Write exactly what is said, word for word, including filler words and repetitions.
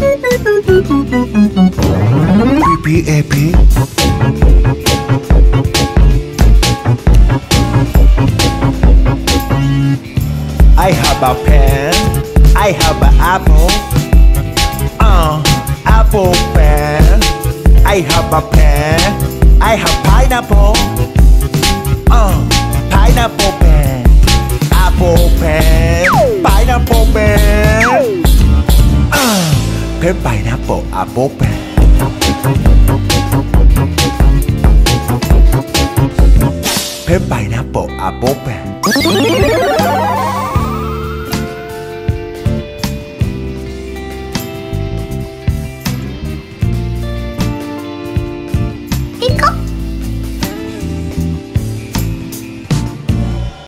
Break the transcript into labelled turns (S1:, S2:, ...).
S1: P P A P. I have a pen. I have an apple. Uh, apple pen. I have a pen. I have pineapple. Uh, pineapple pen. Apple pen. Pineapple pen. Uh, pen pineapple apple pen. Pen pineapple apple pen.